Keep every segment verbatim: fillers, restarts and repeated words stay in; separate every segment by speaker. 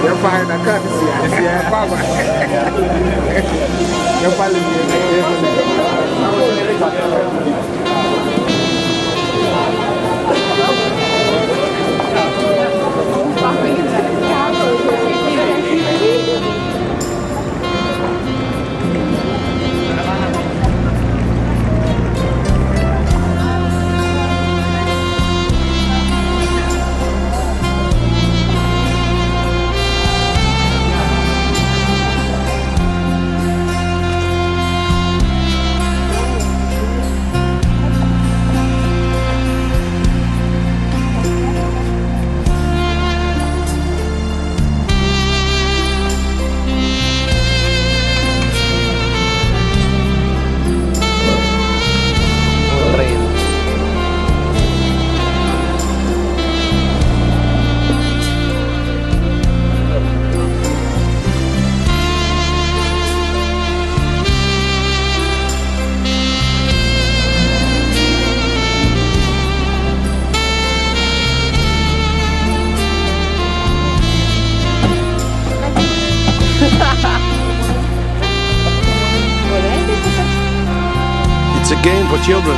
Speaker 1: You're fine, I can't see. I see a farmer. You're following
Speaker 2: It's a game for children.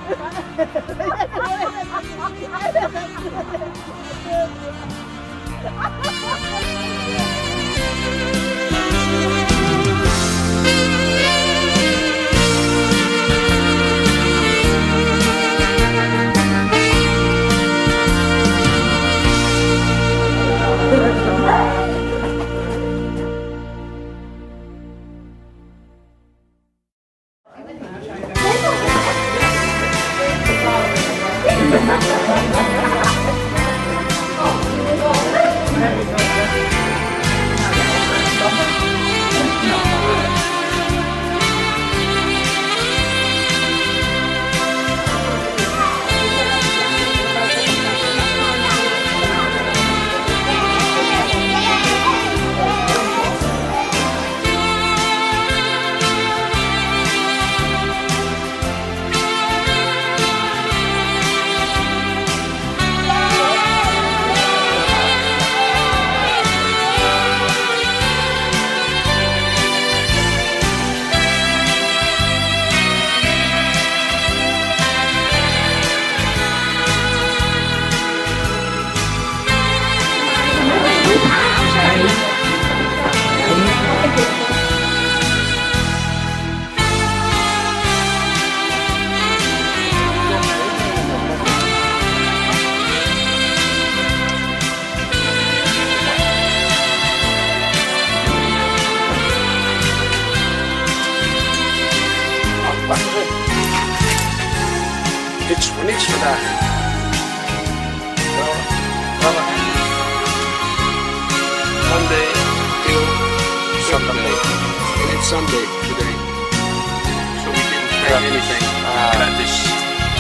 Speaker 2: Dit is voor niks vandaag. Monday till Sunday. And it's Sunday today. So we didn't pay anything. Gratis.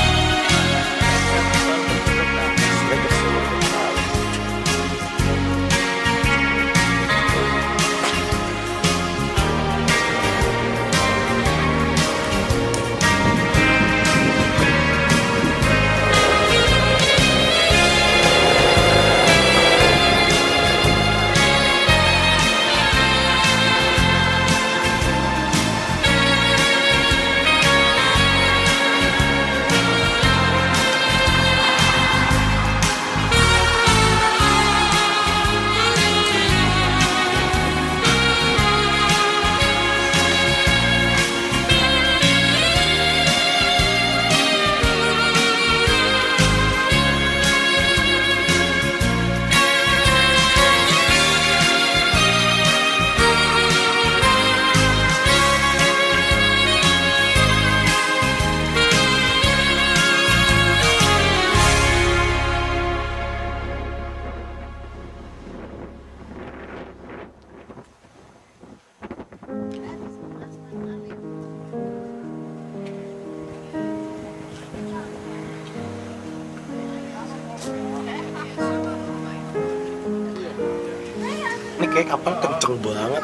Speaker 3: Ini kayak kapal kenceng banget.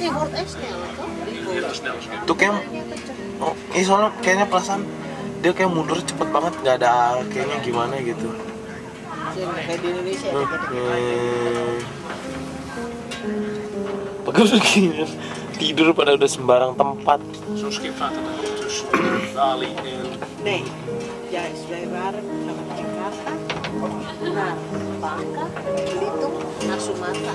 Speaker 3: Tuh kayak, oh, ini soalnya kayaknya perasaan dia kayak mundur cepet banget, nggak ada kayaknya gimana gitu.
Speaker 4: Kayak di Indonesia.
Speaker 3: Bagus begini, tidur pada udah sembarang tempat.
Speaker 2: Zo'n schip vaart er dan ook tussen Bali en...
Speaker 4: Nee, juist. Wij waren van Jakarta naar Bangka, Belitung, naar Sumatra.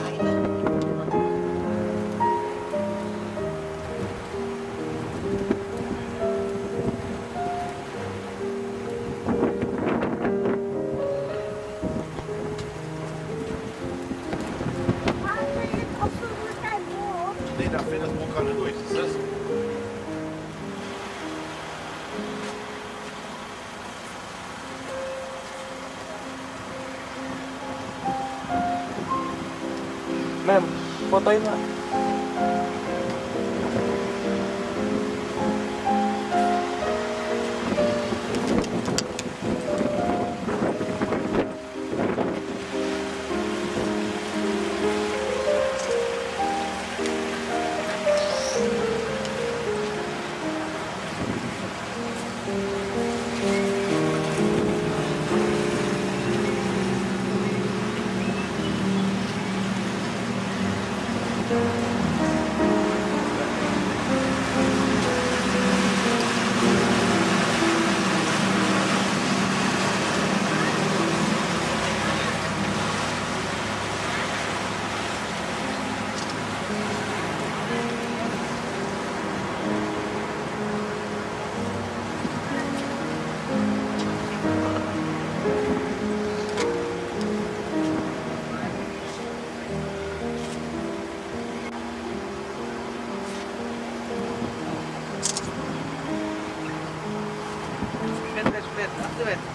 Speaker 2: Nee, daar verder kan het nooit.
Speaker 3: Mem, fotoin lah.
Speaker 4: Do it.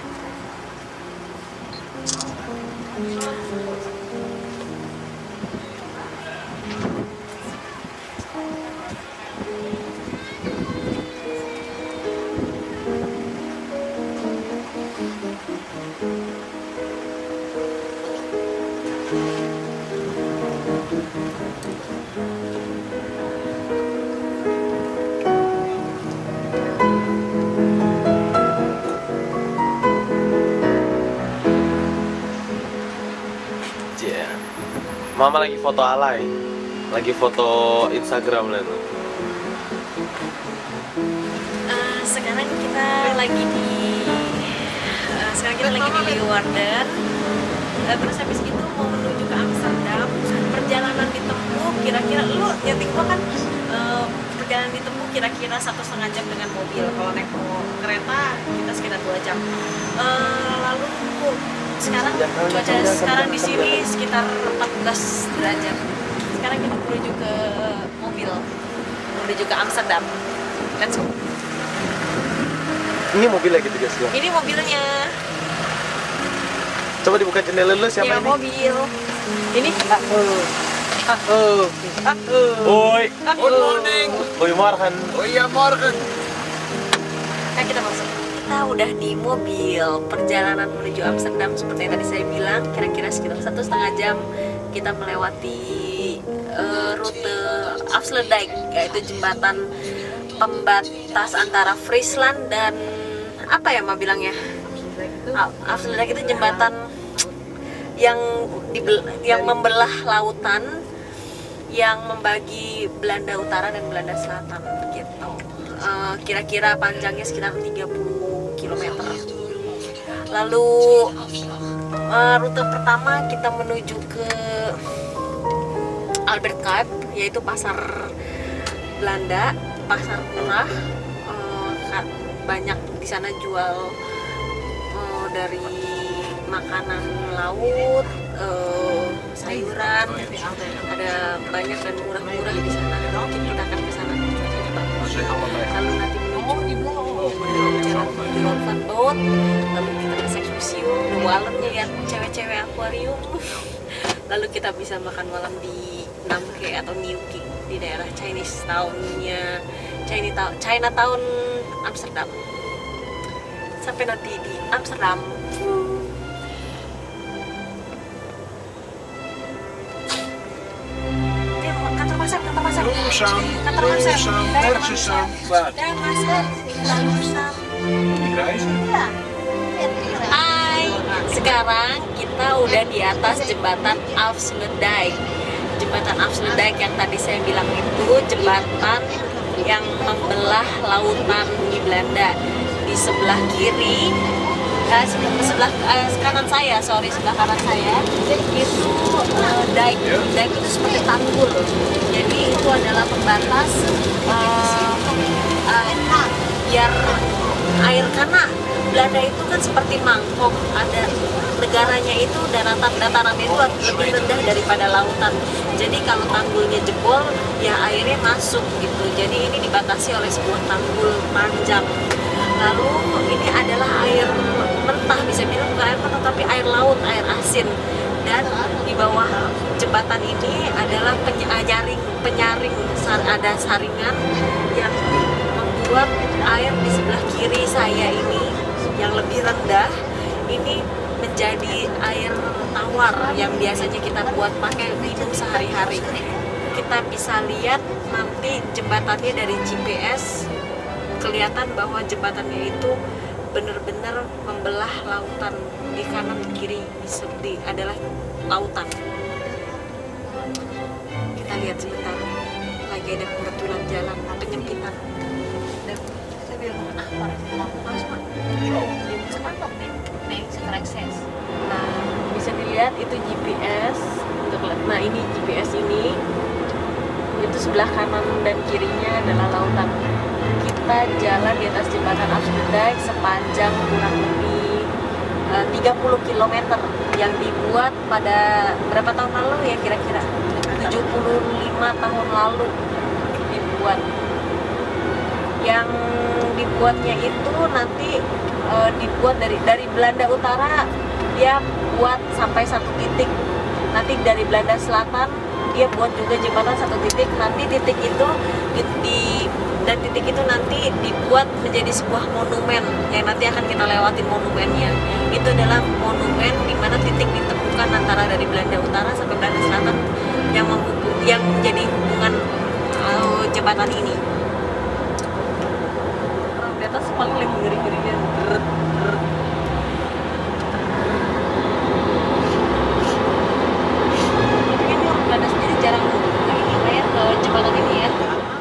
Speaker 3: Yeah. Mama lagi foto alay, lagi foto Instagram lah tuh.
Speaker 5: Uh, sekarang kita lagi di uh, sekarang kita lagi di Leeuwarden. Uh, terus habis itu mau menuju ke Amsterdam. Perjalanan ditempuh kira-kira, lu nyeting gua kan uh, perjalanan ditempuh kira-kira satu setengah jam dengan mobil. Kalau naik kereta kita sekitar dua jam. Uh, lalu sekarang cuaca sekarang di sini sekitar empat belas derajat. Sekarang kita menuju ke mobil, menuju ke Amsterdam. Let's go.
Speaker 3: Ini mobil lagi guys ya.
Speaker 5: Ini mobilnya.
Speaker 3: Coba dibuka jendela dulu siapa
Speaker 5: Ya,
Speaker 3: ini?
Speaker 5: mobil. Ini
Speaker 3: Oh. Oi.
Speaker 2: Good morning.
Speaker 3: Oi Marhan.
Speaker 2: Oh iya, morgen.
Speaker 5: Nah, kita masuk. Kita udah di mobil. Perjalanan menuju Amsterdam seperti yang tadi saya bilang, kira-kira sekitar satu setengah jam kita melewati uh, rute Afsluitdijk, yaitu jembatan pembatas antara Friesland dan apa ya Ma bilangnya? Afsluitdijk itu jembatan yang dibel- yang membelah lautan, yang membagi Belanda Utara dan Belanda Selatan gitu. Uh, kira-kira panjangnya sekitar tiga puluh kilometer. Lalu uh, rute pertama kita menuju ke Albert Kuip, yaitu pasar Belanda, pasar murah. Uh, banyak di sana jual uh, dari makanan laut, uh, sayuran, ada banyak dan murah-murah di sana. Mungkin kita akan ke sana, cuacanya bagus. Lalu nanti menuju jalan Van Boot, lalu kita ke Sex Museum, The Wallen, lihat cewek-cewek akuarium. Lalu kita bisa makan malam di Namke atau Newquay di daerah Chinese Town-nya Chinatown, Chinatown Amsterdam. Sampai nanti di Amsterdam. Kantor Masar, kantor Masar.
Speaker 2: Langzaam,
Speaker 5: Kantor Masar.
Speaker 2: langzaam,
Speaker 5: Daerah
Speaker 2: langzaam.
Speaker 5: Masar.
Speaker 2: Waar?
Speaker 5: Daerah Masar. Langzaam.
Speaker 2: Die reizen?
Speaker 5: Hai, sekarang kita udah di atas jembatan Afsluitdijk. Jembatan Afsluitdijk yang tadi saya bilang itu jembatan yang membelah lautan di Belanda. Di sebelah kiri, eh, sebelah eh, kanan saya, sorry sebelah kanan saya itu eh, dijk. Dijk itu seperti tanggul. Jadi itu adalah pembatas eh, eh, biar air, karena Belanda itu kan seperti mangkok, ada negaranya itu daratan datarannya itu lebih rendah daripada lautan. Jadi kalau tanggulnya jebol, ya airnya masuk gitu. Jadi ini dibatasi oleh sebuah tanggul panjang. Lalu ini adalah air mentah, bisa bilang bukan air mentah tapi air laut, air asin. Dan di bawah jembatan ini adalah penyaring, penyaring ada saringan yang membuat air di sebelah kiri saya ini yang lebih rendah ini menjadi air tawar yang biasanya kita buat pakai minum sehari-hari. Kita bisa lihat nanti jembatannya dari G P S, kelihatan bahwa jembatannya itu benar-benar membelah lautan. Di kanan kiri di adalah lautan. Kita lihat sebentar, lagi ada kebetulan jalan penyempitan. Dan saya bilang, ah, harus nah, bisa dilihat itu G P S untuk, nah ini G P S ini itu sebelah kanan dan kirinya adalah lautan. Kita jalan di atas jembatan Afsluitdijk sepanjang kurang lebih uh, tiga puluh kilometer yang dibuat pada berapa tahun lalu ya, kira-kira tujuh puluh lima tahun lalu dibuat. Yang dibuatnya itu nanti uh, dibuat dari dari Belanda Utara, dia buat sampai satu titik. Nanti dari Belanda Selatan dia buat juga jembatan satu titik. Nanti titik itu di, di dan titik itu nanti dibuat menjadi sebuah monumen yang nanti akan kita lewatin monumennya. Itu adalah monumen di mana titik ditemukan antara dari Belanda Utara sampai Belanda Selatan yang menghubung, yang menjadi hubungan uh, jembatan ini. Di atas paling lagi ngeri-ngerinya. Ini orang Belanda sendiri jarang ini ya ke jembatan ini ya.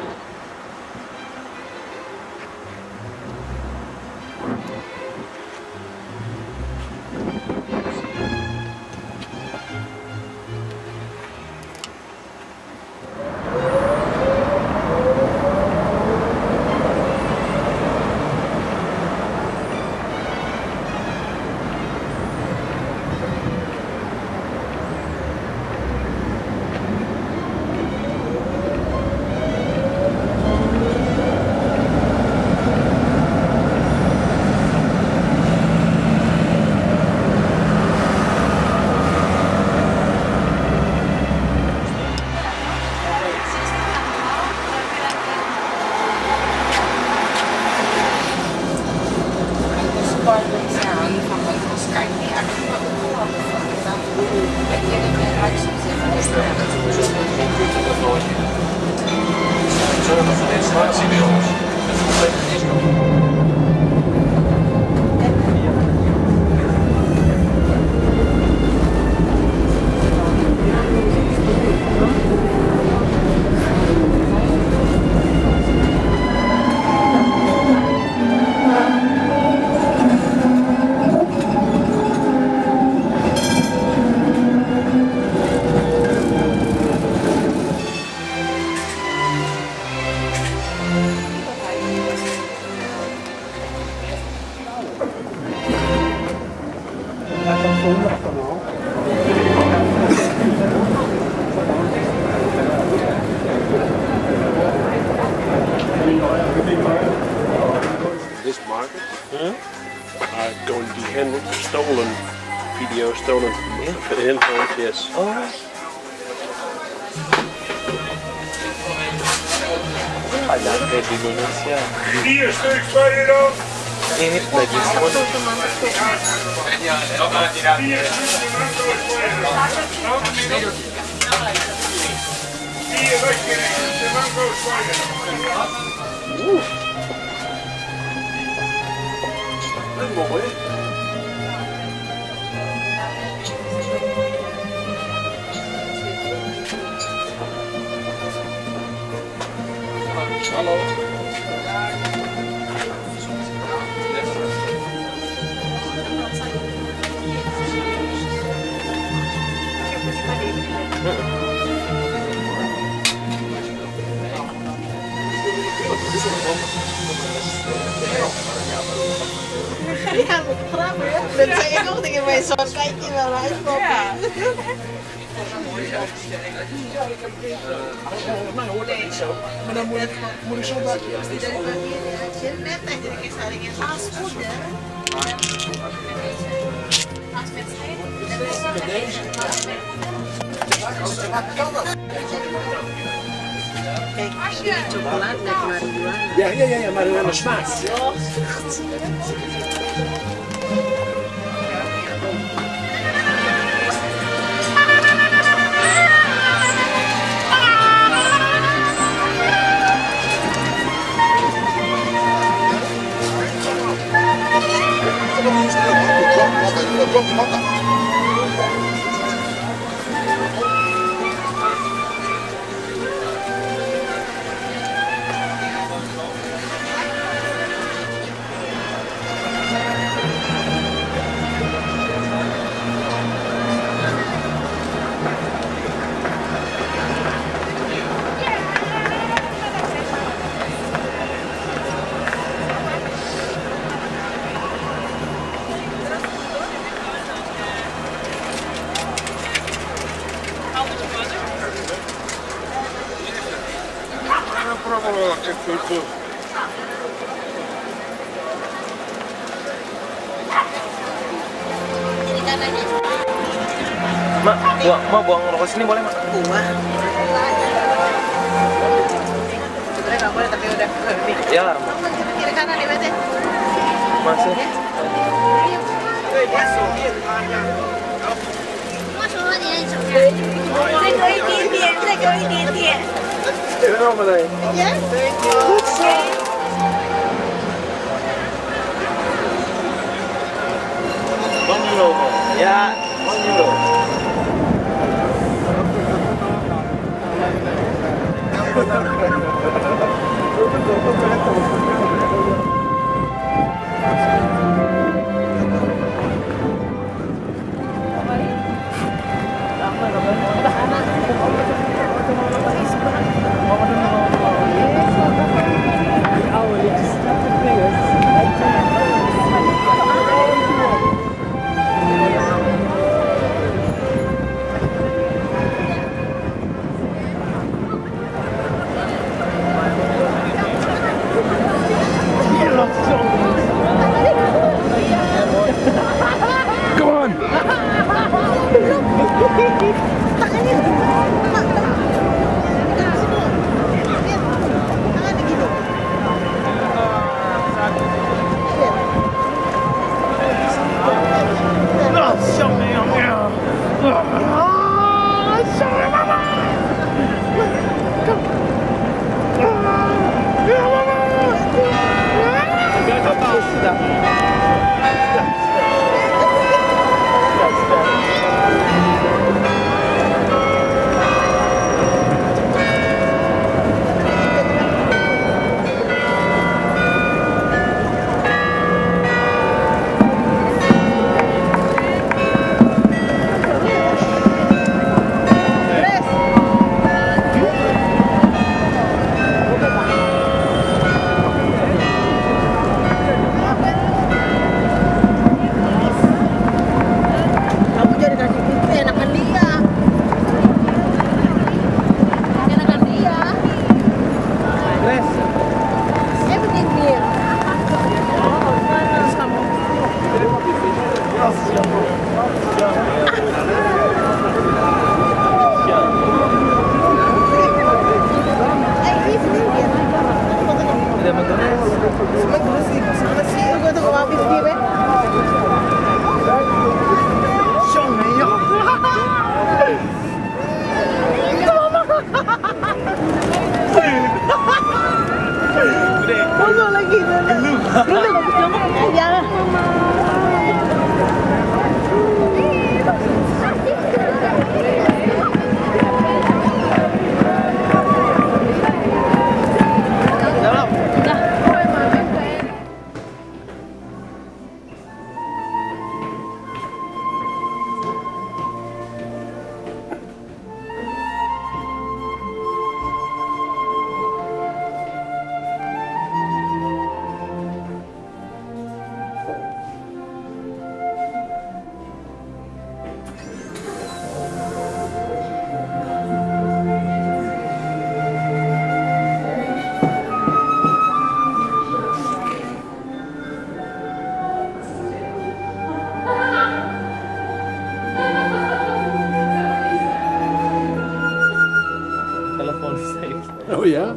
Speaker 6: This market hmm? are going to be handled stolen video, stolen
Speaker 3: Yeah.
Speaker 6: handphones, yes.
Speaker 3: Oh. Ada kayak di Indonesia. Ini daging semua. Uh.
Speaker 6: Hallo.
Speaker 4: Iya, kenapa ya? Dan saya kok tinggal main soal kayak gimana aja kok. Kijk, die chocolade met marihuana.
Speaker 6: Ja, ja, ja, ja, marihuana smaak.
Speaker 4: sananya.
Speaker 3: Mak, buang, mau buang rokok sini boleh, Mak?
Speaker 4: Buah. Sebenarnya nggak boleh tapi udah.
Speaker 3: Ya,
Speaker 4: Kiri kanan nih, Bete.
Speaker 3: masih. Ya,
Speaker 6: Oh yeah?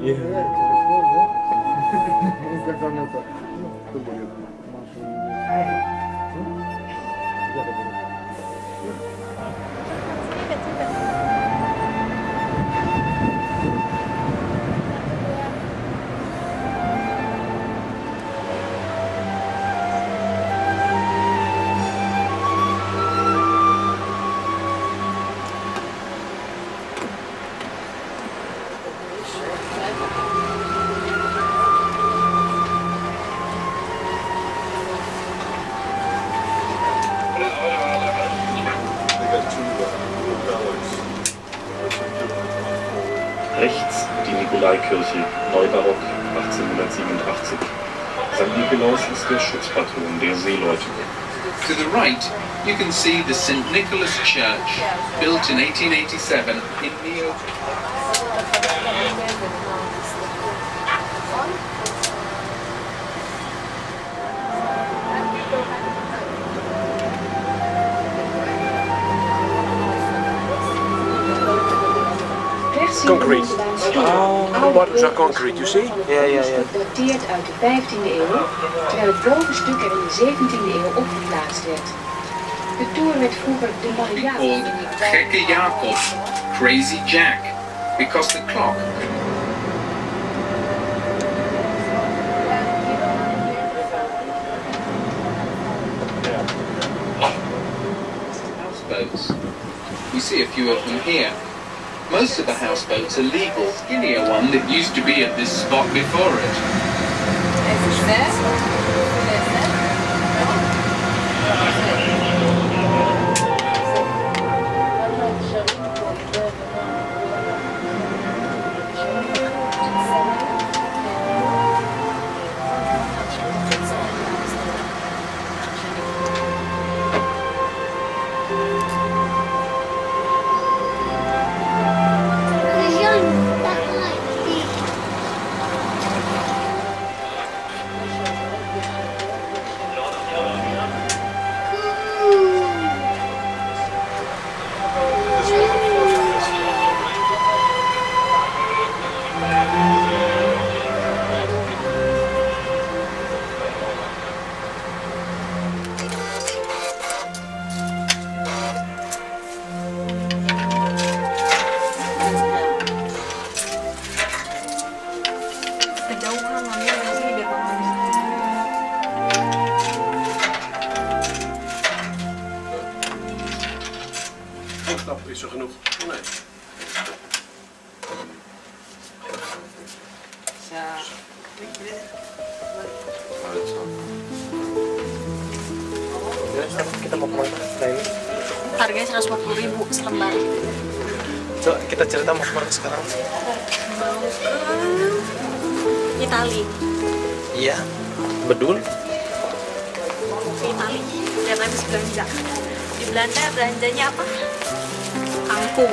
Speaker 7: Rechts die Nikolaikirche, Neubarock achtzehnhundertsiebenundachtzig. Sankt Nikolaus ist der Schutzpatron der Seeleute.
Speaker 2: To the right, you can see the Saint Nicholas Church, built in eighteen eighty-seven in neo.
Speaker 6: concrete. The bottoms are concrete, you see?
Speaker 3: Ya, ya, ya.
Speaker 8: Dateert uit de vijftiende eeuw, terwijl het bovenstuk er in de zeventiende eeuw opgeplaatst werd. De toren werd vroeger de
Speaker 2: Be
Speaker 8: Maria.
Speaker 2: called Gekke Jakob, Crazy Jack, because the clock houseboats. We see a few of them here. Most of the houseboats are legal. Skinnier one that used to be at this spot before it.
Speaker 6: Dat is er genoeg. Nee.
Speaker 3: Kita mau kemana? Nah ini.
Speaker 5: Harganya seratus lima puluh ribu selembar.
Speaker 3: Coba kita cerita mau kemana sekarang?
Speaker 5: Mau ke Itali.
Speaker 3: Iya. Bedul.
Speaker 5: Ke Itali. Dan habis belanja. Di Belanda belanjanya apa? Kangkung.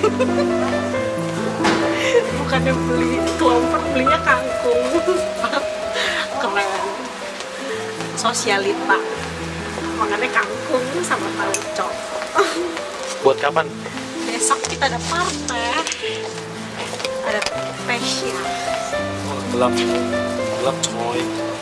Speaker 5: Bukannya beli kelompok, belinya kangkung. Keren. Sosialita. Makannya kangkung sama tauco.
Speaker 3: Buat kapan?
Speaker 5: Besok kita ada partai. Ada spesial.
Speaker 3: Oh, gelap. Gelap coy.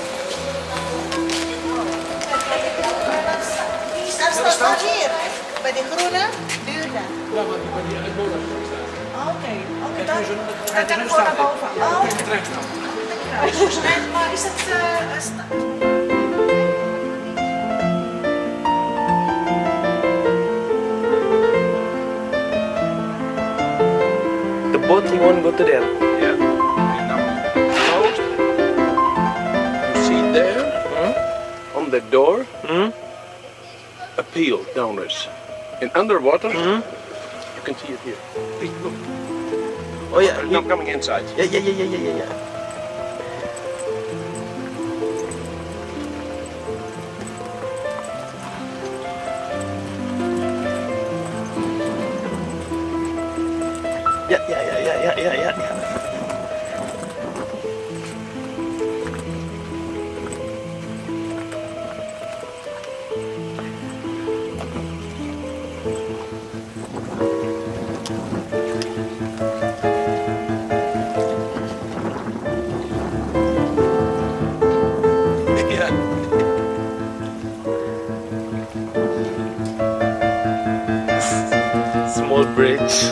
Speaker 4: Staat hier, bij die groene deur daar.
Speaker 6: Ja, maar die bij die uitwoner staat.
Speaker 4: Oké, oké,
Speaker 6: Kijk,
Speaker 4: dan,
Speaker 6: nu is een-
Speaker 4: dan kan ik gewoon naar boven. Oh,
Speaker 6: Kijk, de trein nou.
Speaker 4: en, maar is het... eh, sta-
Speaker 3: The boat you want to go to there?
Speaker 6: Yeah. And now closed. You see there on the door
Speaker 3: Hmm?
Speaker 6: appeal downwards. And underwater
Speaker 3: Hmm?
Speaker 6: you can see it here. Hey, look.
Speaker 3: Oh ya,
Speaker 6: Now coming inside.
Speaker 3: ya ya ya ya ya ya. Ya ya ya ya ya ya ya. ya. Iya. Small bridge.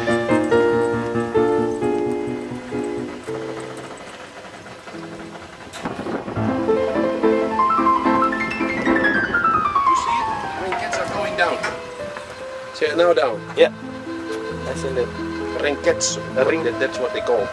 Speaker 6: You see it? Rankets are going down. See it now down.
Speaker 3: Ya. I seen that.
Speaker 6: Rankets.
Speaker 3: Ring.
Speaker 6: That, that's what they call.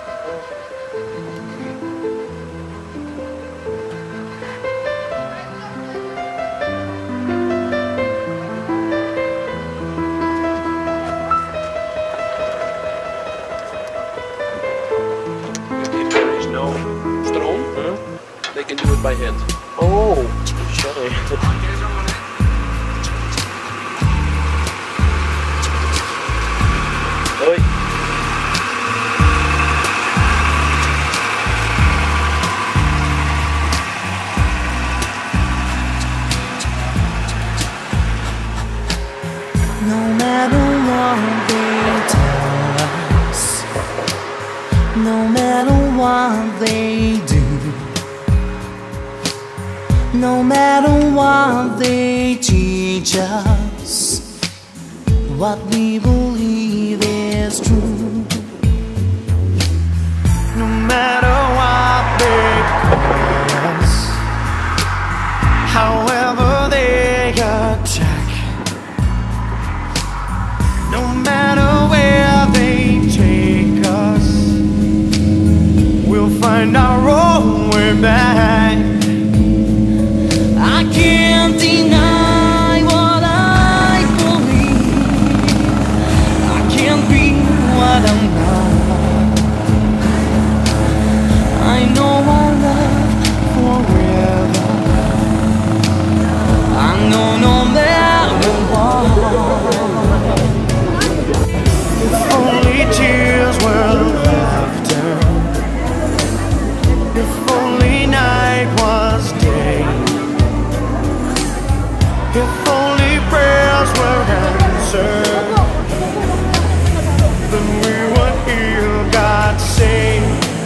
Speaker 6: If there is no stroom,
Speaker 3: Hmm?
Speaker 6: they can do it by hand.
Speaker 3: Oh, sorry. Oi.
Speaker 9: No matter what they tell us, what they do, no matter what they teach us, what we believe is true. No matter what they call us, however they attack, no matter where they take us, we'll find our own way back. I can't deny what I believe, I can't be what I'm not. I know our love forever, I know no matter what. If only tears were laughter, if only night was day, if only prayers were answered, then we would hear God say,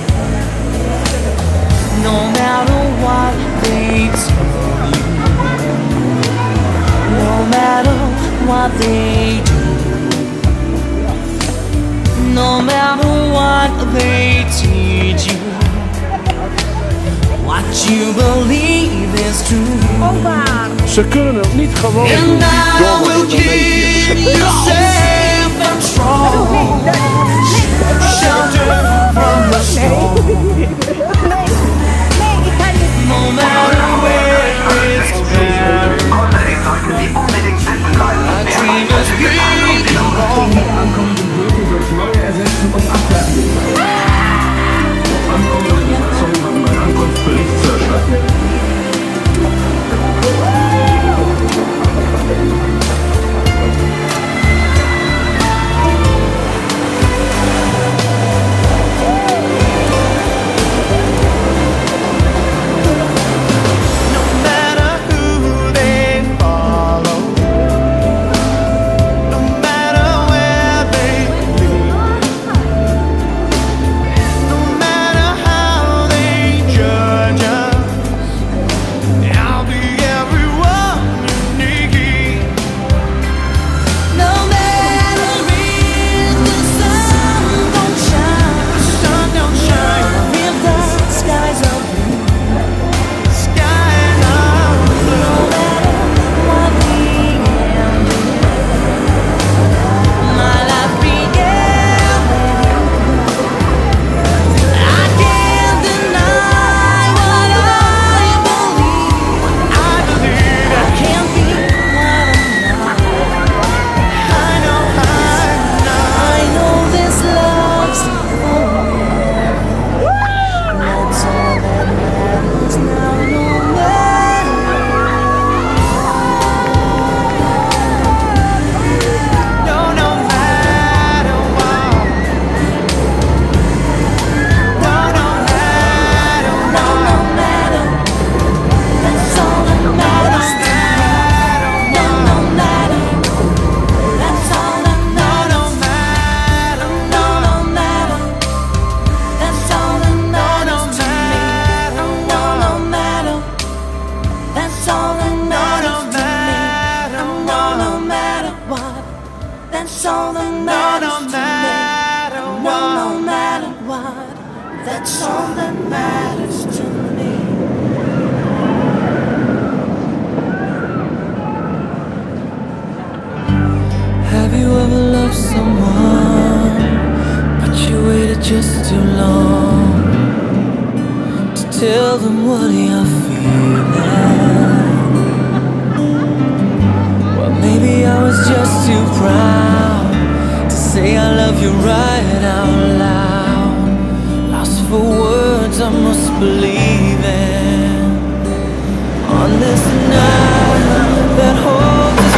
Speaker 9: no matter what they tell you, no matter what they do, no matter what they teach you, what you believe is true.
Speaker 6: Ze kunnen het niet gewoon doen.
Speaker 9: And I will keep you safe and strong, shelter from the storm. No matter where it's been, our dream is big and long. That's all that matters to me. Have you ever loved someone, but you waited just too long to tell them what you're feeling? Well, maybe I was just too proud to say I love you right out loud. For words I must believe in. On this night that holds us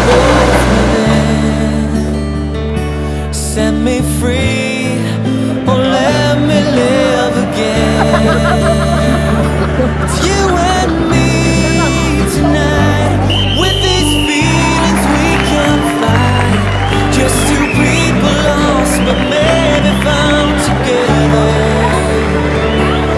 Speaker 9: both within, set me free, or let me live again. It's you and me tonight. With these feelings we can fight. Just two people lost, but maybe found together.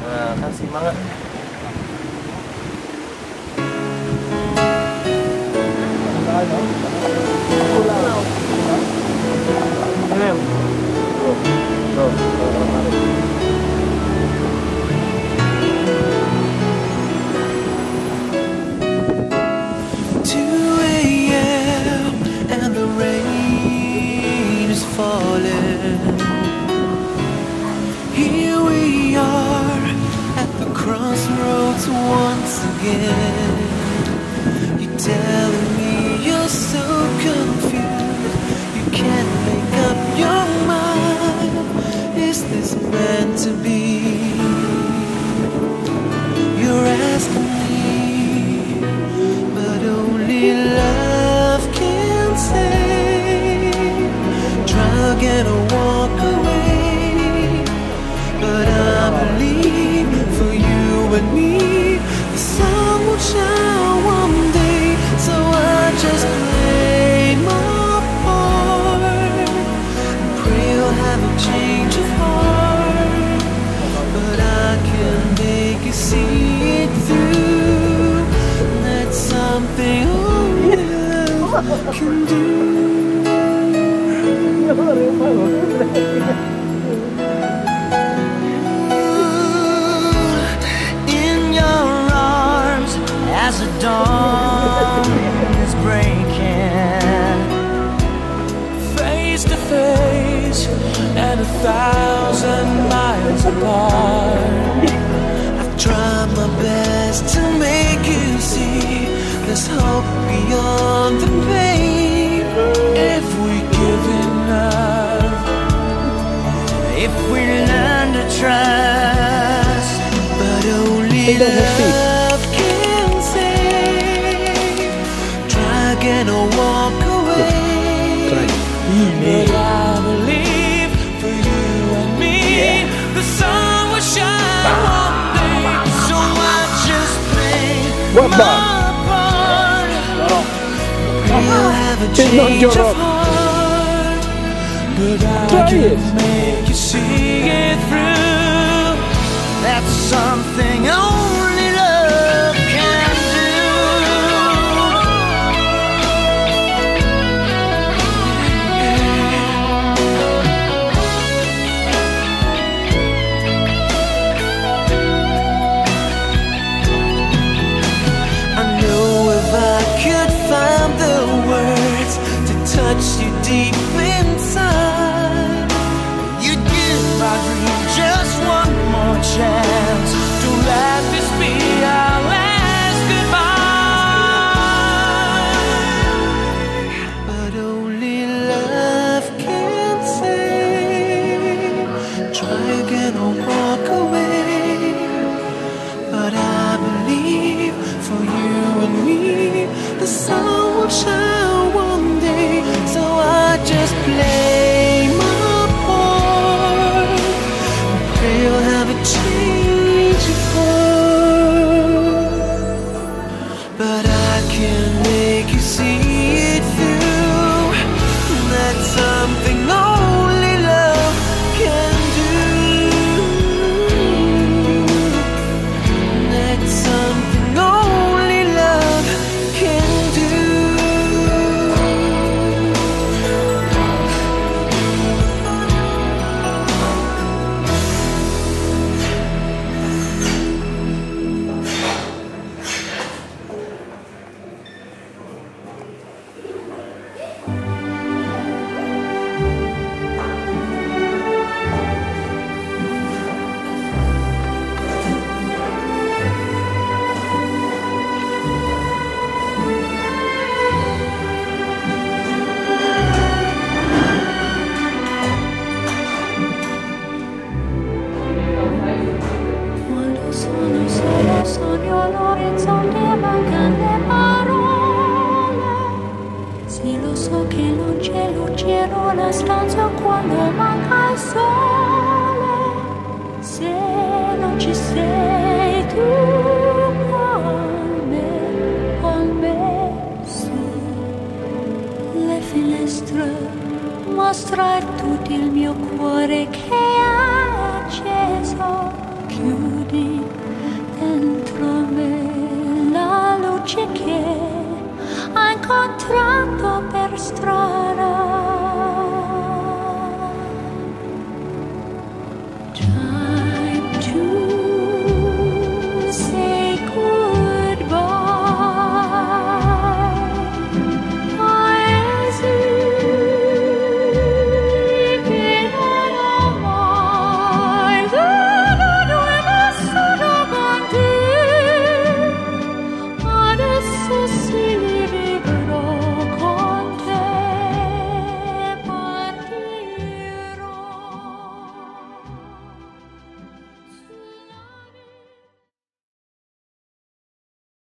Speaker 3: Nah, kasih mangga.
Speaker 9: two a.m. and the rain is falling. Here we are at the crossroads once again. You're telling me you're so confused, you can't make up your mind. Is this meant to be? You're asking me, but only love can say. Try again or walk away, but I believe for you and me the sun will shine one day. So I just play my part and pray you'll have a change of heart. But I can make you see it through. That's something only love can do. In your arms as the dawn is breaking, face to face and a thousand miles apart. I've tried my best to make you see there's hope beyond the pain. If we give enough, if we learn to trust, but only love can save. Try again or walk away. But I believe for you and me the sun will shine one day. So I just play my part. We'll have a change of heart, but I can make you see it through. That's something only love can do. I know if I could find the words to touch you deep inside, you'd give my dream just one more chance. Don't let this be our last goodbye. But only love can save. Try again or walk away, but I believe for you and me the sun will shine one day. So I just play my part and pray you'll have a change of heart. But I can make you see it through. That's something only love can do. That's something only love can do.
Speaker 10: Quando sono solo sogno all'orizzonte mancano le parole. Sì, lo so che non c'è luce in una stanza quando manca il sole. Se non ci sei tu con me, con me sì. Le finestre mostra tutto il mio cuore che è acceso. Chiudi incontrato per strada.